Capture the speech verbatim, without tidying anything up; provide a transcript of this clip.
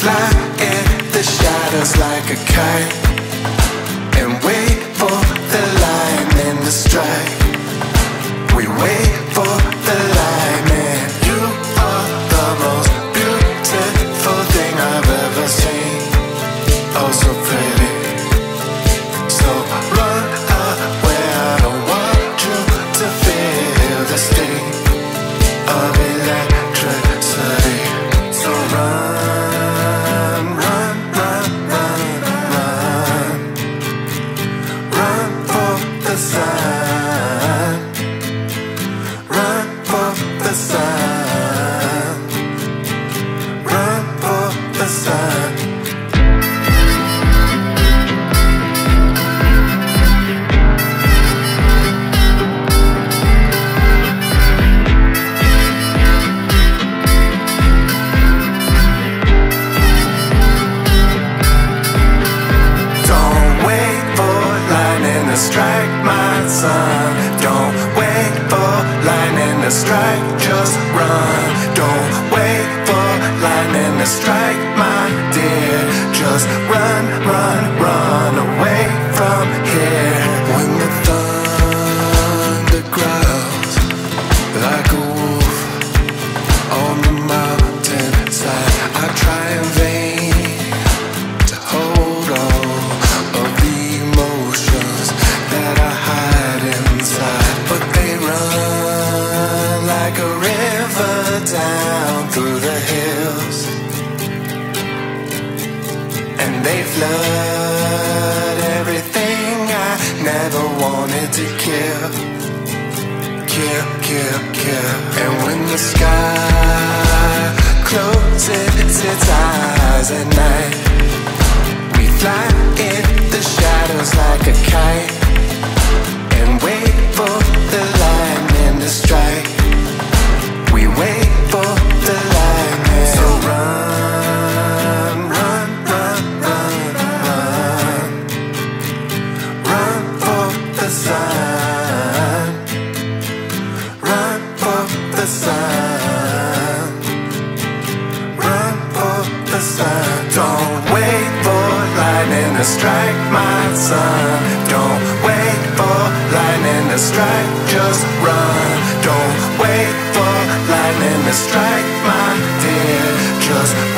fly in the shadows like a kite and wait for the lightning to strike. We wait for the lightning. You are the most beautiful thing I've ever seen. Oh, so pretty. So run away, I don't want you to feel the sting of electricity. So run, run, run, run, run. Run for the sun. Run for the sun. Run for the sun. Strike my son. Don't wait for lightning to strike, just run. Don't wait for lightning to strike, my dear. Just run, run, run away from here. When the thunder growls like a wolf on the mountainside, I try in vain to hold all of the emotions that I hide inside, but they run like a river down through the hills, and they flood everything I never wanted to kill, kill, kill, kill. And when the sky closes its eyes at night, we fly in the shadows like a kite and wait for the lightning to strike. We wait for the lightning. So run, run, run, run, run. Run for the sun. Run for the sun. Run for the sun. Don't wait for lightning to strike, my son. Don't wait for lightning to strike, just run. Don't wait for lightning to strike, my dear. Just